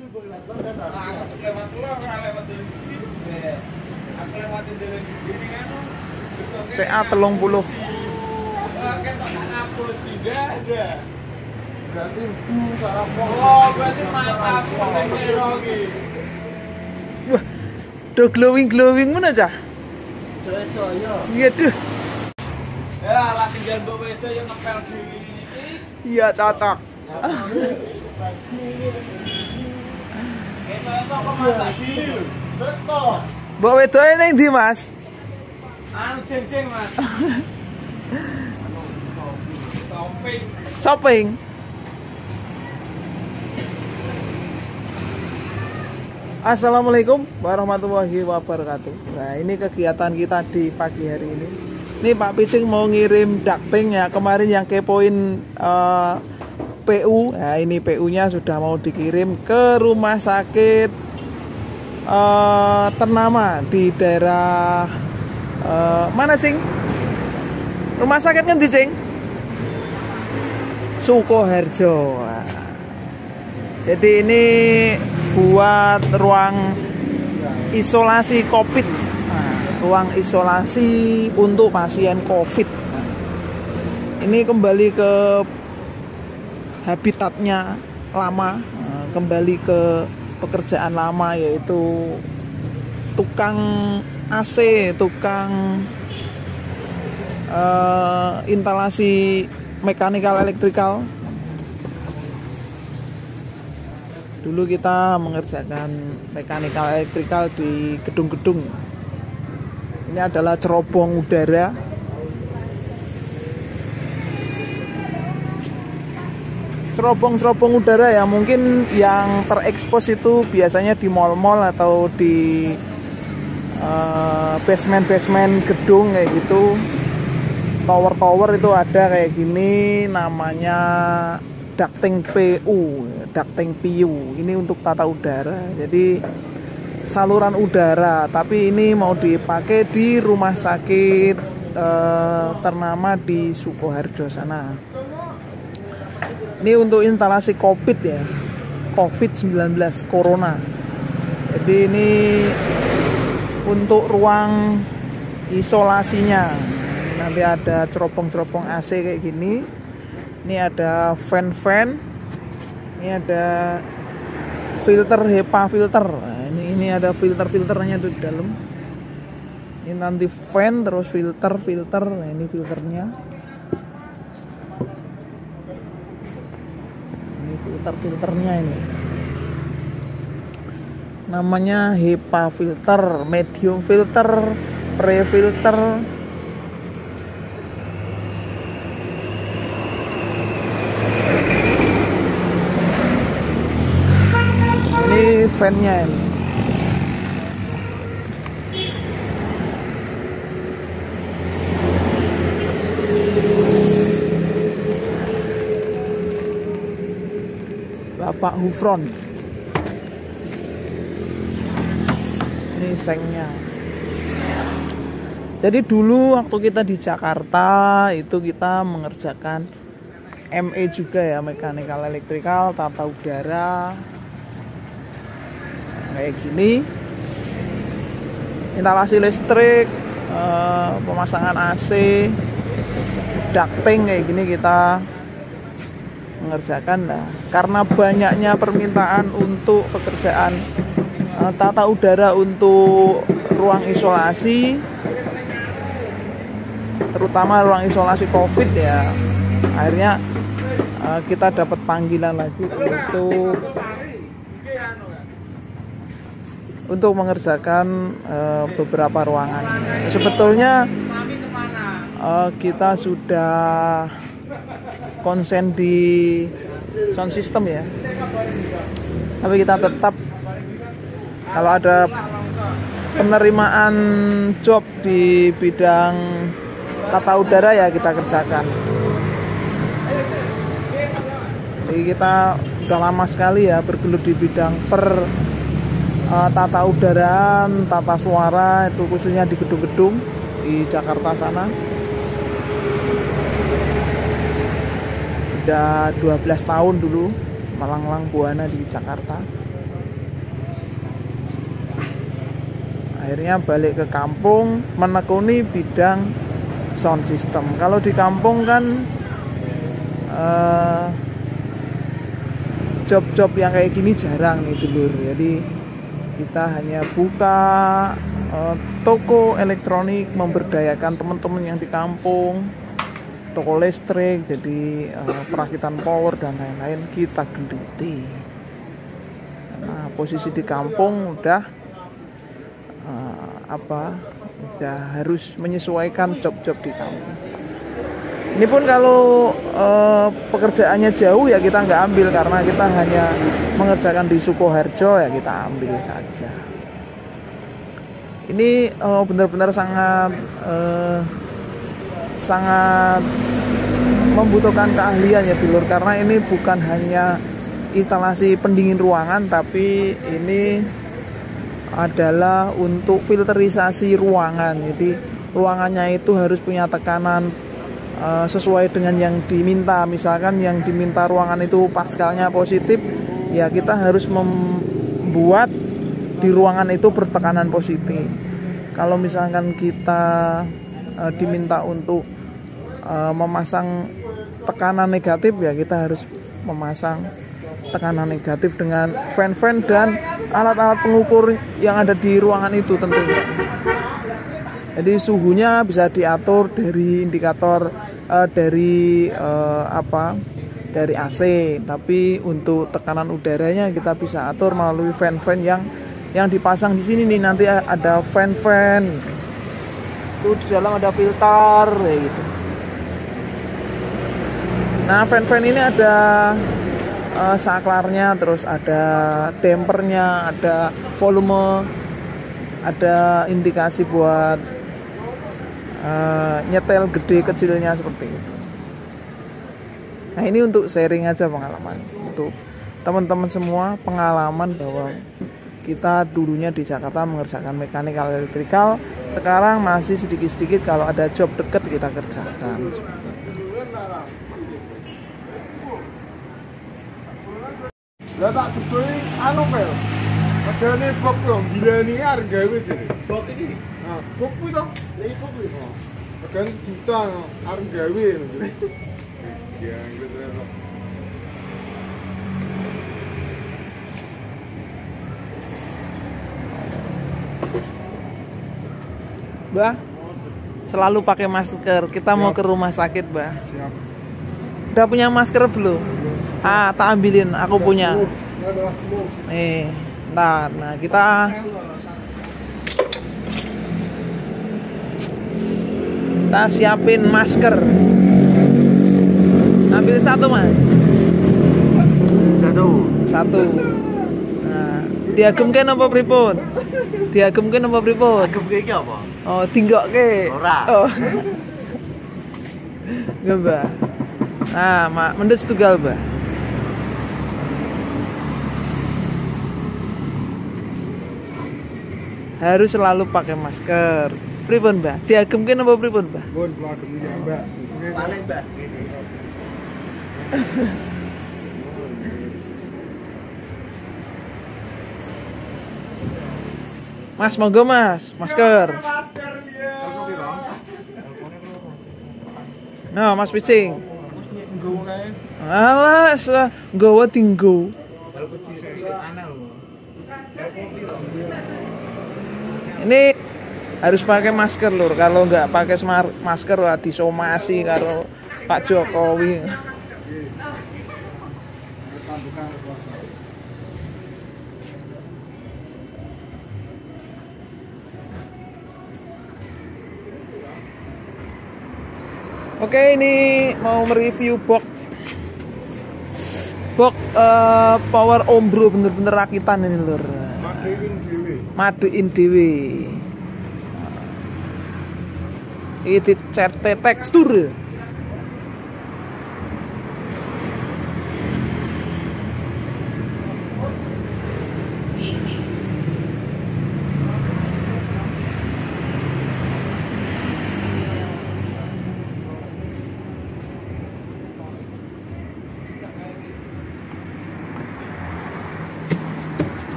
CA 30. Wah, do glowing mana cah? Iya tuh. Ya, lah tinggal bawa itu yang ngepel diri ini. Iya cocok. Bawa wedoke ning ndi, Mas? Anu ceng-ceng, Mas. Shopping. Assalamualaikum warahmatullahi wabarakatuh. Nah, ini kegiatan kita di pagi hari ini. Ini Pak Picing mau ngirim ducting ya. Kemarin yang kepoin PU. Nah, ini PU-nya sudah mau dikirim ke rumah sakit ternama di daerah mana, Cing? Rumah sakit kan di Cing? Sukoharjo. Nah, jadi ini buat ruang isolasi COVID. Nah, ruang isolasi untuk pasien COVID. Nah, ini kembali ke habitatnya lama, kembali ke pekerjaan lama, yaitu tukang AC, tukang instalasi mechanical electrical. Dulu kita mengerjakan mechanical electrical di gedung-gedung. Ini adalah cerobong udara. Cerobong-cerobong udara ya, mungkin yang terekspos itu biasanya di mall-mall atau di basement-basement gedung kayak gitu. Tower-tower itu ada kayak gini, namanya ducting PU, ducting PU. Ini untuk tata udara. Jadi saluran udara, tapi ini mau dipakai di rumah sakit ternama di Sukoharjo sana. Ini untuk instalasi COVID ya, COVID-19, Corona. Jadi ini untuk ruang isolasinya. Nanti ada cerobong-cerobong AC kayak gini. Ini ada fan-fan. Ini ada filter, HEPA filter. Nah, ini ada filter-filternya tuh di dalam. Ini nanti fan terus filter. Nah, ini filternya. Ini filternya ini. Namanya HEPA filter, medium filter, pre-filter. Ini fan-nya ini. Bapak Hufron. Ini sengnya. Jadi dulu waktu kita di Jakarta itu kita mengerjakan ME juga ya, mechanical electrical, tata udara. Kayak gini, instalasi listrik, pemasangan AC, ducting kayak gini kita mengerjakan. Nah, karena banyaknya permintaan untuk pekerjaan tata udara untuk ruang isolasi, terutama ruang isolasi COVID ya, akhirnya kita dapat panggilan lagi untuk mengerjakan beberapa ruangan. Sebetulnya kita sudah konsen di sound system ya, tapi kita tetap kalau ada penerimaan job di bidang tata udara ya kita kerjakan. Jadi kita udah lama sekali ya bergelut di bidang tata udaraan, tata suara, itu khususnya di gedung-gedung di Jakarta sana. Udah 12 tahun dulu melanglang buana di Jakarta. Akhirnya balik ke kampung menekuni bidang sound system. Kalau di kampung kan job-job yang kayak gini jarang nih dulur. Jadi kita hanya buka toko elektronik, memberdayakan teman-teman yang di kampung, toko listrik, jadi perakitan power dan lain-lain kita geluti. Nah, posisi di kampung udah udah harus menyesuaikan job-job di kampung. Ini pun kalau pekerjaannya jauh ya kita nggak ambil, karena kita hanya mengerjakan di Sukoharjo ya kita ambil saja. Ini benar-benar sangat membutuhkan keahlian ya dulur, karena ini bukan hanya instalasi pendingin ruangan, tapi ini adalah untuk filterisasi ruangan. Jadi ruangannya itu harus punya tekanan sesuai dengan yang diminta. Misalkan yang diminta ruangan itu pascalnya positif, ya kita harus membuat di ruangan itu bertekanan positif. Kalau misalkan kita diminta untuk memasang tekanan negatif, ya kita harus memasang tekanan negatif dengan fan-fan dan alat-alat pengukur yang ada di ruangan itu tentunya. Jadi suhunya bisa diatur dari indikator dari AC, tapi untuk tekanan udaranya kita bisa atur melalui fan-fan yang dipasang di sini nih. Nanti ada fan-fan itu di dalam, ada filter kayak gitu. Nah, fan-fan ini ada saklarnya, terus ada dampernya, ada volume, ada indikasi buat nyetel gede kecilnya seperti itu. Nah, ini untuk sharing aja pengalaman, untuk teman-teman semua pengalaman bahwa kita dulunya di Jakarta mengerjakan mekanikal elektrikal, sekarang masih sedikit-sedikit kalau ada job deket kita kerjakan. Lah tak dibeli anu pel. Padahal bok yo gila ini arep gawe jare. Bok iki. Nah, bok kuwi to. Lah iki bok kuwi. Padahal juta arep gawe jare. Ya, gitu. Bah, selalu pakai masker. Kita mau ke rumah sakit, Bah. Siap. Udah punya masker belum? Ah, tak ambilin, aku punya. Nih, nah kita siapin masker. Ambil satu, Mas. Satu. Nah, diagemke napa pripun? Diagemke napa pripun? Agemke iki apa? Oh, tinggokke. Ora. Oh. Nggih, Mbak. Nah, mendes tunggal, Mbak. Harus selalu pakai masker. Pripun, Mbak? Diagemke napa pripun, Mbak? Pun kula agem ya, Mbak. Paling, Mbak. Mas, monggo Mas, masker. Nah, Mas Picing. Alas, nggawa tinggo. Ini harus pakai masker lur. Kalau nggak pakai masker wah disomasi karo Pak Jokowi. Oke, ini mau mereview box power ombro, bener-bener rakitan ini lur. Maduin dewe. Ini dicat tekstur.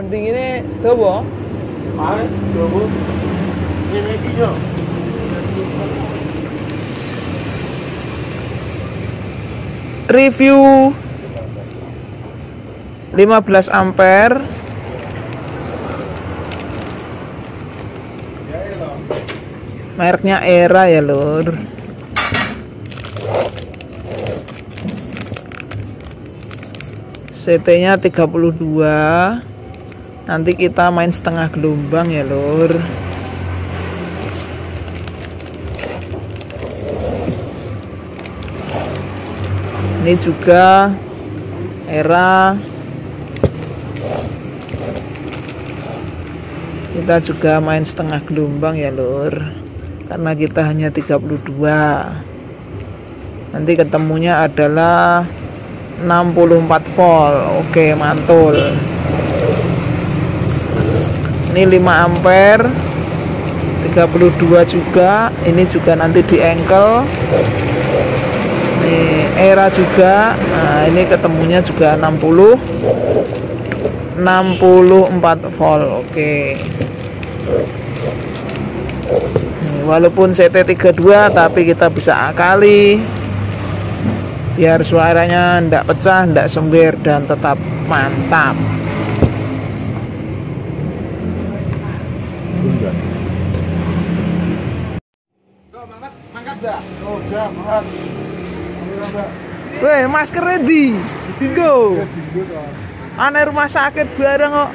bantingine dawa. Ae, coba. Ini iki yo. Review 15 ampere. Mereknya Era ya, Lur. CT-nya 32. Nanti kita main setengah gelombang ya, Lur. Ini juga Era. Kita juga main setengah gelombang ya, Lur. Karena kita hanya 32. Nanti ketemunya adalah 64 volt. Oke, mantul. Ini 5 ampere, 32 juga. Ini juga nanti di ankle. Ini Era juga. Nah, ini ketemunya juga 64 volt. Oke. Walaupun CT32 tapi kita bisa akali biar suaranya ndak pecah, ndak sember, dan tetap mantap. Mangkat dah. Oh, udah, mangkat. Weh, masker ready. Tinggo. Ane rumah sakit bareng kok.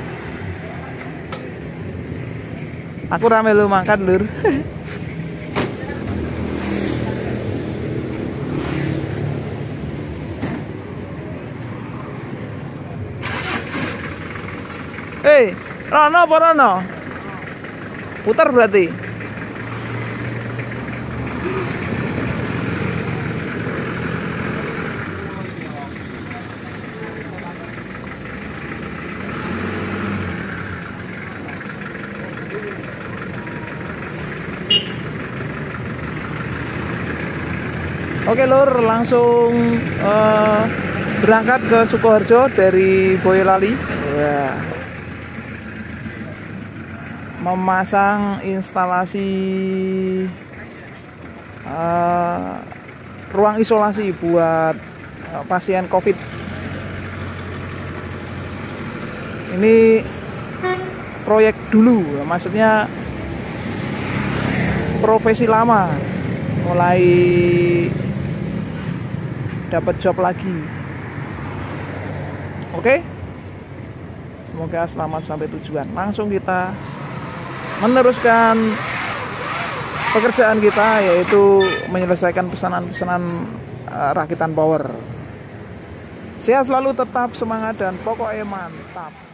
Aku rame lu mangkat, Lur. Rono apa Rono? Putar berarti. Oke, Lur, langsung berangkat ke Sukoharjo dari Boyolali. Ya. Memasang instalasi ruang isolasi buat pasien COVID. Ini proyek dulu, maksudnya profesi lama, mulai dapat job lagi. Oke, semoga selamat sampai tujuan. Langsung kita meneruskan pekerjaan kita, yaitu menyelesaikan pesanan-pesanan rakitan power. Sehat selalu, tetap semangat, dan pokoknya mantap.